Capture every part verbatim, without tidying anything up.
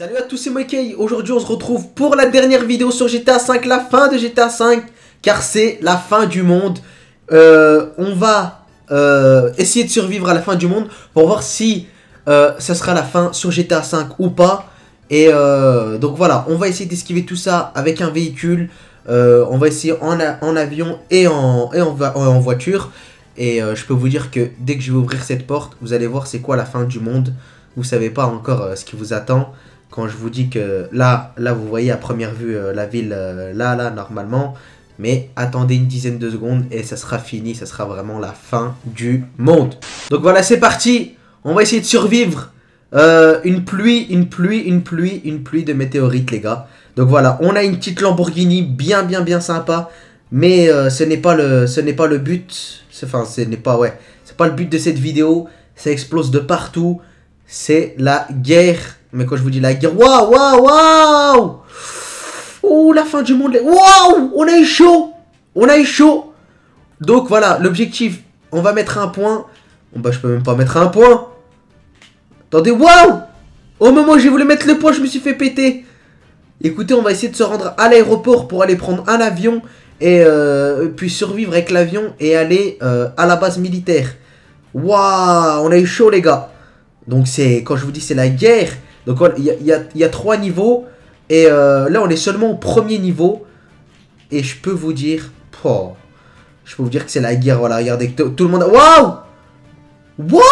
Salut à tous, c'est Mikey. Aujourd'hui on se retrouve pour la dernière vidéo sur G T A cinq, la fin de G T A cinq, car c'est la fin du monde. euh, On va euh, essayer de survivre à la fin du monde pour voir si euh, ça sera la fin sur G T A cinq ou pas. Et euh, donc voilà, on va essayer d'esquiver tout ça avec un véhicule. euh, On va essayer en, en avion et en, et en, en voiture. Et euh, je peux vous dire que dès que je vais ouvrir cette porte, vous allez voir c'est quoi la fin du monde. Vous savez pas encore euh, ce qui vous attend. Quand je vous dis que là, là vous voyez à première vue euh, la ville euh, là, là, normalement. Mais attendez une dizaine de secondes et ça sera fini, ça sera vraiment la fin du monde. Donc voilà, c'est parti. On va essayer de survivre. Euh, une pluie, une pluie, une pluie, une pluie de météorites, les gars. Donc voilà, on a une petite Lamborghini bien, bien, bien sympa. Mais euh, ce n'est pas le, ce n'est pas le but. Enfin, ce n'est pas, ouais, c'est pas le but de cette vidéo. Ça explose de partout. C'est la guerre. Mais quand je vous dis la guerre, waouh, waouh, waouh! Oh, la fin du monde. Waouh! On a eu chaud! On a eu chaud! Donc voilà, l'objectif, on va mettre un point. Bon, bah, je peux même pas mettre un point. Attendez, waouh! Au moment où j'ai voulu mettre le point, je me suis fait péter. Écoutez, on va essayer de se rendre à l'aéroport pour aller prendre un avion. Et euh, puis survivre avec l'avion et aller euh, à la base militaire. Waouh! On a eu chaud, les gars. Donc c'est, quand je vous dis c'est la guerre. Donc il y a, y, a, y a trois niveaux. Et euh, là on est seulement au premier niveau. Et je peux vous dire, oh, je peux vous dire que c'est la guerre. Voilà, regardez, tout le monde a... Waouh! Waouh!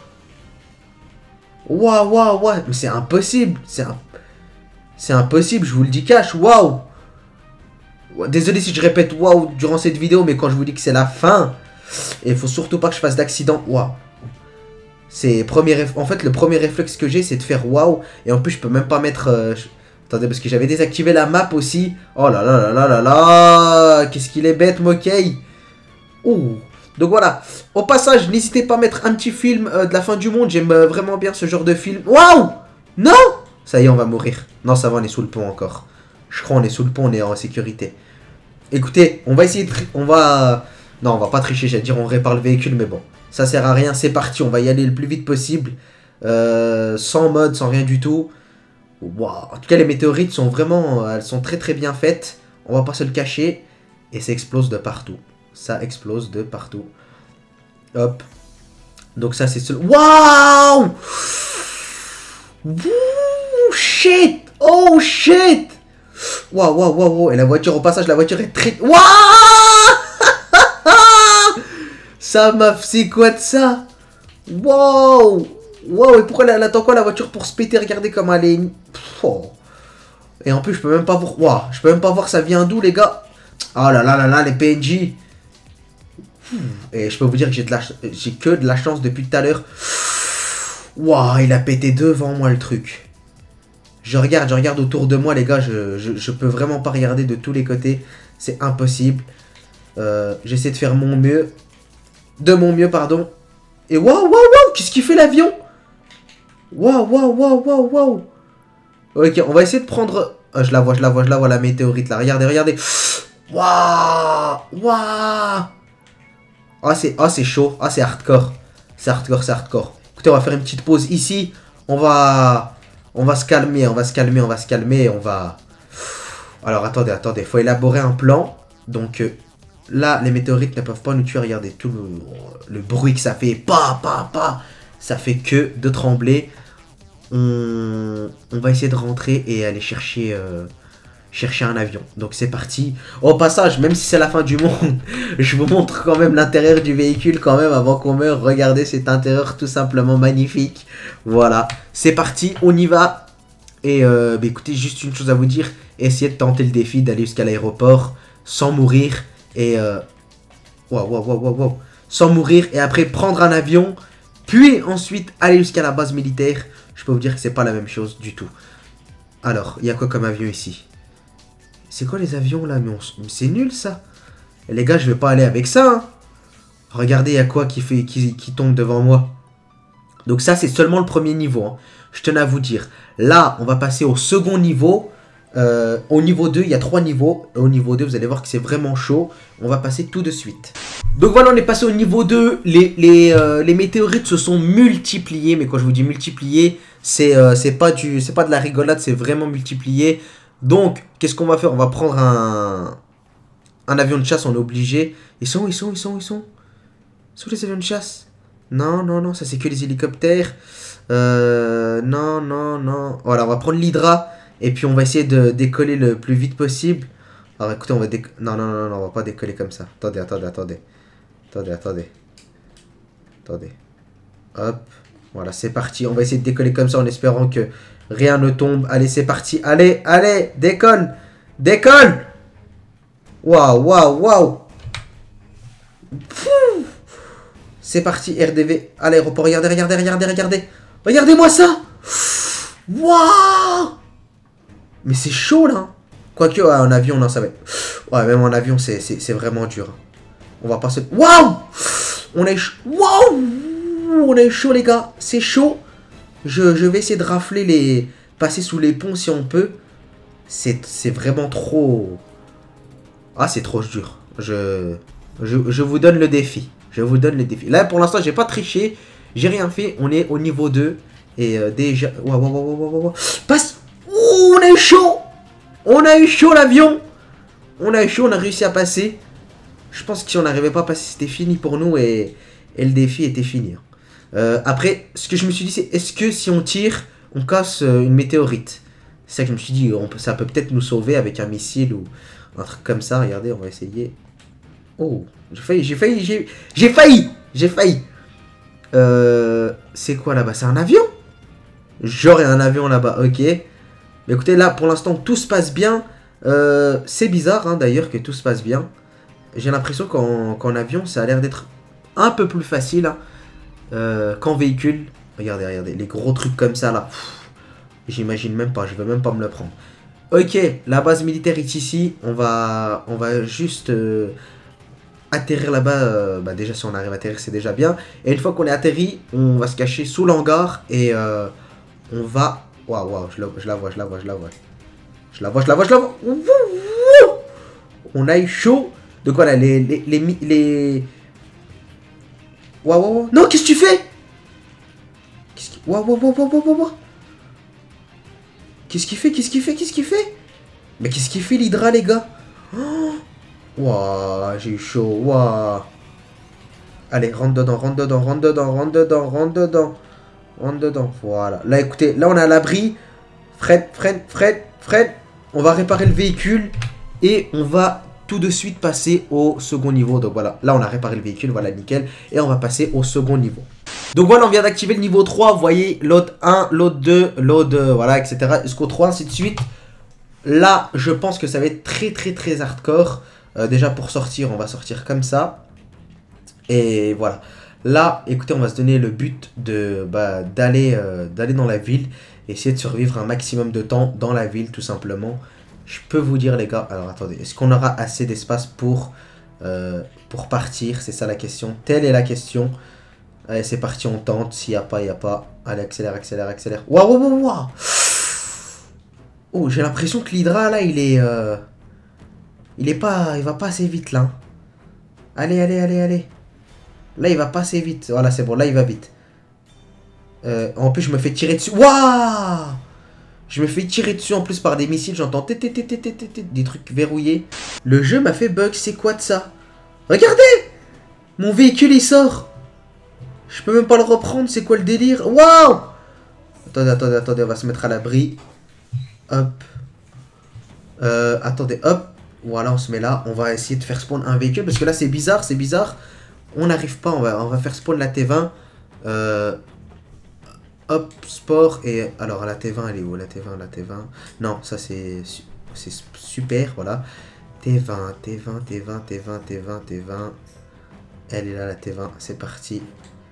Waouh, waouh, waouh! Mais c'est impossible. C'est un... c'est impossible, je vous le dis cash. Waouh! Désolé si je répète waouh durant cette vidéo. Mais quand je vous dis que c'est la fin. Et il faut surtout pas que je fasse d'accident. Waouh! C'est premier en fait le premier réflexe que j'ai c'est de faire waouh. Et en plus je peux même pas mettre euh, je... Attendez parce que j'avais désactivé la map aussi. Oh là là là là là là. Qu'est-ce qu'il est bête Mokey. Ouh. Donc voilà. Au passage n'hésitez pas à mettre un petit film euh, de la fin du monde. J'aime euh, vraiment bien ce genre de film. Waouh. Non. Ça y est on va mourir. Non ça va, on est sous le pont encore. Je crois on est sous le pont, on est en sécurité. Écoutez on va essayer de... On va... Non on va pas tricher, j'allais dire on répare le véhicule mais bon. Ça sert à rien, c'est parti, on va y aller le plus vite possible. Euh, sans mode, sans rien du tout. Wow. En tout cas, les météorites sont vraiment... Elles sont très très bien faites. On va pas se le cacher. Et ça explose de partout. Ça explose de partout. Hop. Donc ça, c'est... Ce... Waouh! Wouh! Shit! Oh shit! Waouh, waouh, waouh, waouh. Et la voiture, au passage, la voiture est très... Waouh! Ça m'a fait quoi de ça? Wow! Wow! Et pourquoi elle attend quoi la voiture pour se péter? Regardez comment elle est... Oh. Et en plus je peux même pas voir... Wow. Je peux même pas voir ça vient d'où les gars. Oh là là là là les P N J. Et je peux vous dire que j'ai de la... j'ai que de la chance depuis tout à l'heure. Wow! Il a pété devant moi le truc. Je regarde, je regarde autour de moi les gars. Je, je, je peux vraiment pas regarder de tous les côtés. C'est impossible. Euh, J'essaie de faire mon mieux. De mon mieux, pardon. Et waouh, waouh, waouh, qu'est-ce qu'il fait l'avion? Waouh, waouh, waouh, waouh, waouh. Ok, on va essayer de prendre... Oh, je la vois, je la vois, je la vois, la météorite, là. Regardez, regardez. Waouh, waouh. Ah, c'est oh, c'est chaud. Ah, c'est hardcore. C'est hardcore, c'est hardcore. Écoutez, on va faire une petite pause ici. On va... On va se calmer, on va se calmer, on va se calmer. On va... Alors, attendez, attendez. Il faut élaborer un plan. Donc... Euh... Là, les météorites ne peuvent pas nous tuer. Regardez tout le, le bruit que ça fait. Pa, pa, pa. Ça fait que de trembler. On, on va essayer de rentrer et aller chercher, euh, chercher un avion. Donc c'est parti. Au passage, même si c'est la fin du monde, je vous montre quand même l'intérieur du véhicule quand même avant qu'on meure. Regardez cet intérieur tout simplement magnifique. Voilà, c'est parti, on y va. Et euh, bah, écoutez, juste une chose à vous dire. Essayez de tenter le défi d'aller jusqu'à l'aéroport sans mourir. Et euh... waouh, waouh, waouh, waouh, waouh. Sans mourir et après prendre un avion. Puis ensuite aller jusqu'à la base militaire. Je peux vous dire que c'est pas la même chose du tout. Alors, il y a quoi comme avion ici? C'est quoi les avions là? Mais on... c'est nul ça. Et les gars, je vais pas aller avec ça. Hein. Regardez, il y a quoi qui, fait... qui... qui tombe devant moi. Donc ça, c'est seulement le premier niveau. Hein. Je tenais à vous dire. Là, on va passer au second niveau. Euh, au niveau deux, il y a trois niveaux. Au niveau deux, vous allez voir que c'est vraiment chaud. On va passer tout de suite. Donc voilà, on est passé au niveau deux. Les, les, euh, les météorites se sont multipliés. Mais quand je vous dis multipliés, c'est euh, c'est pas, du, c'est pas de la rigolade, c'est vraiment multiplié. Donc, qu'est-ce qu'on va faire? On va prendre un, un avion de chasse, on est obligé. Ils sont où? Ils sont où? Ils sont où? Ils sont où? Ils sont où les avions de chasse? Non, non, non, ça c'est que les hélicoptères. Euh, non, non, non. Voilà, on va prendre l'Hydra. Et puis on va essayer de décoller le plus vite possible. Alors écoutez, on va décoller... Non, non, non, non, on va pas décoller comme ça. Attendez, attendez, attendez. Attendez, attendez. Attendez. Hop. Voilà, c'est parti. On va essayer de décoller comme ça en espérant que rien ne tombe. Allez, c'est parti. Allez, allez, décolle. Décolle. Waouh, waouh, waouh. C'est parti, R D V. À l'aéroport, regardez, regardez, regardez, regardez. Regardez-moi ça. Waouh. Mais c'est chaud là. Quoique, ouais, en avion, non, ça va être... Ouais, même en avion, c'est vraiment dur. On va passer... Waouh. On est chaud. Waouh. On est chaud, les gars. C'est chaud. Je, je vais essayer de rafler les... Passer sous les ponts si on peut. C'est vraiment trop... Ah, c'est trop dur. Je... je... Je vous donne le défi. Je vous donne le défi. Là, pour l'instant, j'ai pas triché. J'ai rien fait. On est au niveau deux. Et euh, déjà... Waouh, waouh, waouh, waouh, waouh. Passe. Ouh, on a eu chaud. On a eu chaud l'avion. On a eu chaud, on a réussi à passer. Je pense que si on n'arrivait pas à passer, c'était fini pour nous et, et le défi était fini. Euh, après, ce que je me suis dit, c'est est-ce que si on tire, on casse euh, une météorite? C'est ça que je me suis dit, on peut, ça peut peut-être nous sauver avec un missile ou un truc comme ça. Regardez, on va essayer. Oh, j'ai failli, j'ai failli, j'ai j'ai failli, j'ai failli. Euh, c'est quoi là-bas? C'est un avion? Genre, il y a un avion là-bas, ok. Mais écoutez, là, pour l'instant, tout se passe bien. Euh, c'est bizarre, hein, d'ailleurs, que tout se passe bien. J'ai l'impression qu'en qu'en avion, ça a l'air d'être un peu plus facile hein, euh, qu'en véhicule. Regardez, regardez, les gros trucs comme ça, là. J'imagine même pas, je veux même pas me le prendre. Ok, la base militaire est ici. On va, on va juste euh, atterrir là-bas. Euh, bah déjà, si on arrive à atterrir, c'est déjà bien. Et une fois qu'on est atterri, on va se cacher sous l'hangar. Et euh, on va... Waouh, waouh, je, je la vois, je la vois, je la vois. Je la vois, je la vois, je la vois. On a eu chaud. De quoi là? Les... Les... Les... les... Waouh, waouh, waouh. Non, qu'est-ce que tu fais? Qu'est-ce qu'il... Waouh, waouh, waouh, waouh, waouh, waouh. Qu'est-ce qu'il fait? Qu'est-ce qu'il fait? Qu'est-ce qu'il fait? Mais qu'est-ce qu'il fait l'Hydra, les gars? Oh. Waouh, j'ai eu chaud. Waouh. Allez, rentre dedans, rentre dedans, rentre dedans, rentre dedans, rentre dedans. Rentre dedans, voilà. Là, écoutez, là, on est à l'abri. Fred, Fred, Fred, Fred. On va réparer le véhicule. Et on va tout de suite passer au second niveau. Donc voilà, là, on a réparé le véhicule. Voilà, nickel. Et on va passer au second niveau. Donc voilà, on vient d'activer le niveau trois. Vous voyez, l'autre un, l'autre deux, l'autre deux, voilà, et cetera. Jusqu'au trois, ainsi de suite. Là, je pense que ça va être très, très, très hardcore. Euh, déjà, pour sortir, on va sortir comme ça. Et voilà. Là, écoutez, on va se donner le but de bah, d'aller euh, d'aller dans la ville, essayer de survivre un maximum de temps dans la ville, tout simplement. Je peux vous dire, les gars, alors attendez, est-ce qu'on aura assez d'espace pour, euh, pour partir? C'est ça la question, telle est la question. Allez, c'est parti, on tente, s'il n'y a pas, il n'y a pas. Allez, accélère, accélère, accélère. Waouh, waouh, waouh, waouh. Oh, j'ai l'impression que l'Hydra, là, il est... Euh, il est pas... Il va pas assez vite, là. Allez, allez, allez, allez. Là, il va pas assez vite. Voilà, c'est bon. Là, il va vite. Euh, en plus, je me fais tirer dessus. Waouh! Je me fais tirer dessus en plus par des missiles. J'entends des trucs verrouillés. Le jeu m'a fait bug. C'est quoi de ça? Regardez! Mon véhicule, il sort. Je peux même pas le reprendre. C'est quoi le délire? Waouh! Attendez, attendez, attendez. On va se mettre à l'abri. Hop. Euh, attendez, hop. Voilà, on se met là. On va essayer de faire spawn un véhicule. Parce que là, c'est bizarre, c'est bizarre. On n'arrive pas, on va, on va faire spawn la T vingt. Euh, hop, sport. Et alors, la T vingt, elle est où? La T vingt, la T vingt. Non, ça c'est super, voilà. T vingt, T vingt, T vingt, T vingt, T vingt, T vingt. Elle est là, la T vingt. C'est parti.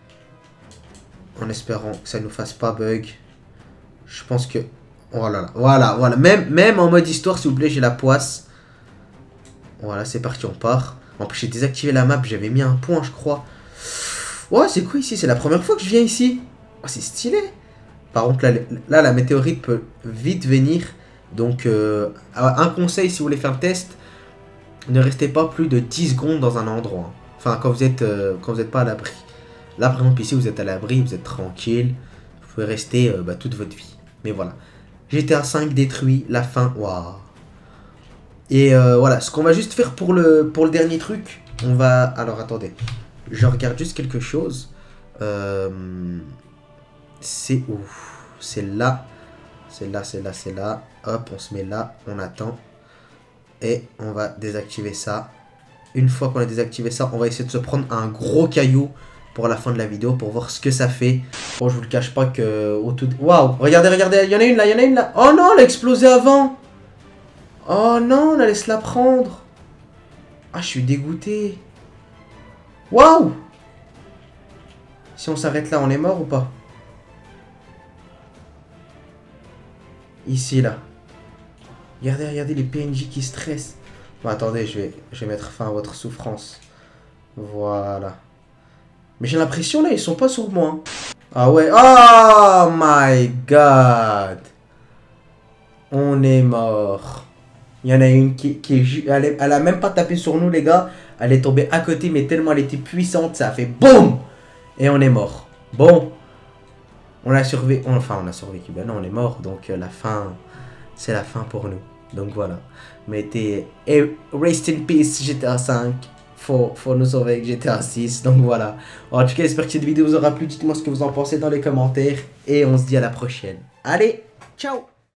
En espérant que ça ne nous fasse pas bug. Je pense que... Oh là là, voilà, voilà. Même, même en mode histoire, s'il vous plaît, j'ai la poisse. Voilà, c'est parti, on part. En plus, j'ai désactivé la map, j'avais mis un point, je crois. Ouais, c'est quoi ici? C'est la première fois que je viens ici. Oh, c'est stylé. Par contre, là, là, la météorite peut vite venir. Donc, euh, un conseil si vous voulez faire le test, ne restez pas plus de dix secondes dans un endroit. Enfin, quand vous êtes, euh, quand vous n'êtes pas à l'abri. Là, par exemple, ici, vous êtes à l'abri, vous êtes tranquille. Vous pouvez rester euh, bah, toute votre vie. Mais voilà. G T A cinq détruit, la fin. Waouh. Et euh, voilà, ce qu'on va juste faire pour le, pour le dernier truc, on va... Alors, attendez. Je regarde juste quelque chose. Euh, c'est où? C'est là. C'est là, c'est là, c'est là. Hop, on se met là, on attend. Et on va désactiver ça. Une fois qu'on a désactivé ça, on va essayer de se prendre un gros caillou pour la fin de la vidéo, pour voir ce que ça fait. Bon, je vous le cache pas que... au tout... Waouh, regardez, regardez, il y en a une là, il y en a une là. Oh non, elle a explosé avant. Oh non, on allait se la prendre. Ah, je suis dégoûté. Waouh. Si on s'arrête là, on est mort ou pas? Ici, là. Regardez, regardez les P N J qui stressent. Bon, attendez, je vais, je vais mettre fin à votre souffrance. Voilà. Mais j'ai l'impression, là, ils sont pas sur moi. Hein. Ah ouais. Oh my god. On est mort. Il y en a une qui, qui est... Elle, est, elle a même pas tapé sur nous, les gars. Elle est tombée à côté, mais tellement elle était puissante, ça a fait BOUM. Et on est mort. Bon. On a survécu. Enfin, on a survécu. Ben non, on est mort. Donc, euh, la fin... C'est la fin pour nous. Donc, voilà. Mettez... Et rest in peace, G T A cinq. Faut, faut nous sauver avec G T A six. Donc, voilà. En tout cas, j'espère que cette vidéo vous aura plu. Dites-moi ce que vous en pensez dans les commentaires. Et on se dit à la prochaine. Allez, ciao.